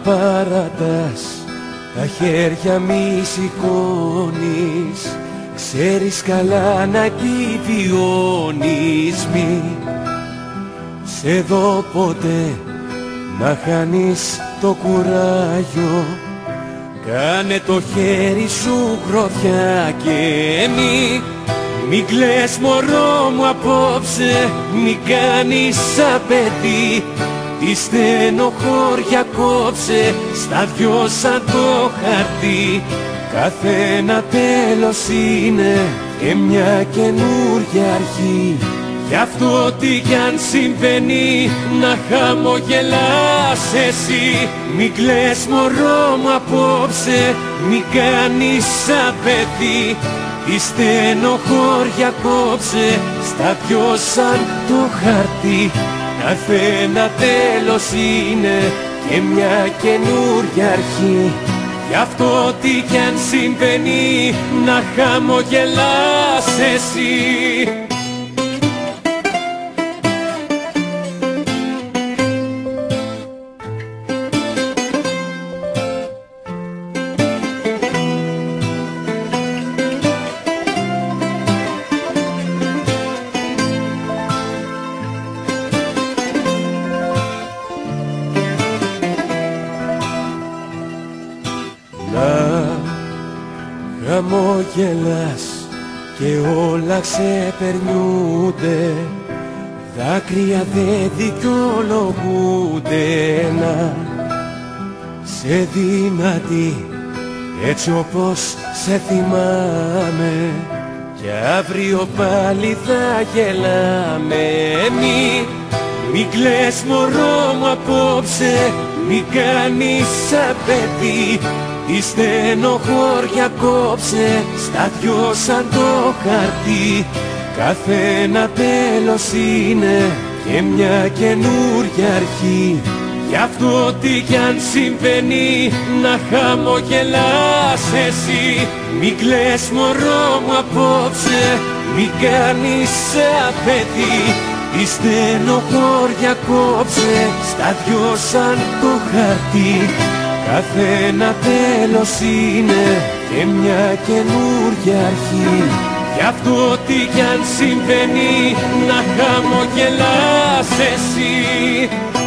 παρατάς, τα χέρια μη σηκώνεις, ξέρεις καλά να επιβιώνεις. Μη σε δω ποτέ να χάνεις το κουράγιο, κάνε το χέρι σου γροθιά και μη κλαις μωρό μου απόψε, μη κάνεις σαν παιδί. Τη στενοχώρια κόψε στα δυο σαν το χαρτί. Καθένα τέλος είναι και μια καινούρια αρχή. Γι' αυτό τι κι αν συμβαίνει να χαμογελάς εσύ. Μη κλαις μωρό μου απόψε, μη κάνεις σαν παιδί. Τη στενοχώρια κόψε στα δυο σαν το χαρτί. Καθένα τέλος είναι και μια καινούρια αρχή. Γι' αυτό τι κι αν συμβαίνει να χαμογελάς εσύ. Χαμογελάς και όλα ξεπερνιούνται, δάκρυα δεν δικαιολογούνται. Να σε δυνατή έτσι όπως σε θυμάμαι, κι αύριο πάλι θα γελάμε. Μη κλαις μωρό μου απόψε, μη κάνεις σαν παιδί. Τη στενοχώρια κόψε στα δυο σαν το χαρτί. Καθένα τέλος είναι και μια καινούρια αρχή. Γι' αυτό τι κι αν συμβαίνει να χαμογελάς εσύ. Μη κλαις μωρό μου απόψε, μη κάνεις σαν παιδί. Τη στενοχώρια κόψε στα δυο σαν το χαρτί. Καθένα τέλος είναι και μια καινούρια αρχή. Γι' αυτό τι κι αν συμβαίνει να χαμογελάς εσύ.